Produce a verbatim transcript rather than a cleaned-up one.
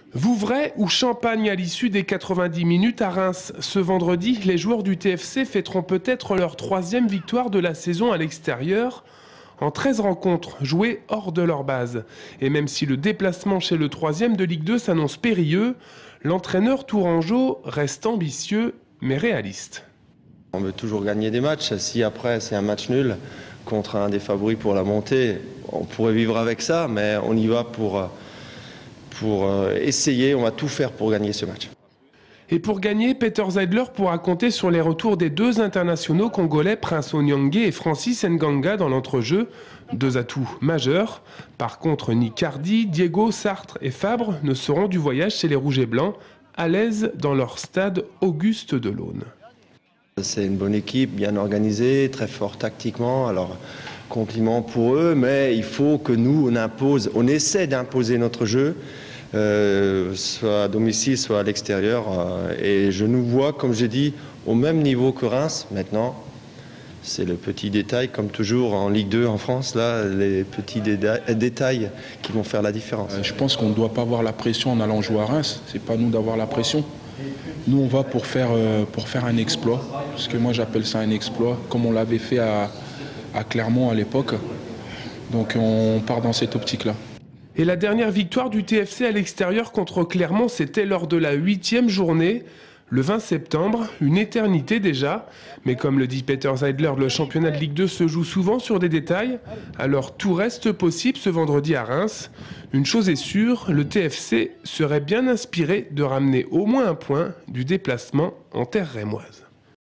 Vouvray ou Champagne à l'issue des quatre-vingt-dix minutes à Reims. Ce vendredi, les joueurs du T F C fêteront peut-être leur troisième victoire de la saison à l'extérieur en treize rencontres jouées hors de leur base. Et même si le déplacement chez le troisième de Ligue deux s'annonce périlleux, l'entraîneur tourangeau reste ambitieux mais réaliste. On veut toujours gagner des matchs. Si après c'est un match nul contre un des favoris pour la montée, on pourrait vivre avec ça, mais on y va pour... pour essayer, on va tout faire pour gagner ce match. Et pour gagner, Peter Zeidler pourra compter sur les retours des deux internationaux congolais Prince Onyangé et Francis Nganga dans l'entrejeu, deux atouts majeurs. Par contre, Nicardi, Diego, Sartre et Fabre ne seront du voyage chez les Rouges et Blancs, à l'aise dans leur stade Auguste Delaune. C'est une bonne équipe, bien organisée, très fort tactiquement. Alors, compliment pour eux, mais il faut que nous, on impose, on essaie d'imposer notre jeu, euh, soit à domicile, soit à l'extérieur. Euh, et je nous vois, comme j'ai dit, au même niveau que Reims maintenant. C'est le petit détail, comme toujours en Ligue deux en France, là, les petits détails qui vont faire la différence. Euh, je pense qu'on ne doit pas avoir la pression en allant jouer à Reims. C'est pas nous d'avoir la pression. Nous, on va pour faire, euh, pour faire un exploit, parce que moi j'appelle ça un exploit, comme on l'avait fait à, à Clermont à l'époque. Donc on part dans cette optique-là. Et la dernière victoire du T F C à l'extérieur contre Clermont, c'était lors de la huitième journée, le vingt septembre, une éternité déjà. Mais comme le dit Peter Zeidler, le championnat de Ligue deux se joue souvent sur des détails, alors tout reste possible ce vendredi à Reims. Une chose est sûre, le T F C serait bien inspiré de ramener au moins un point du déplacement en terre rémoise.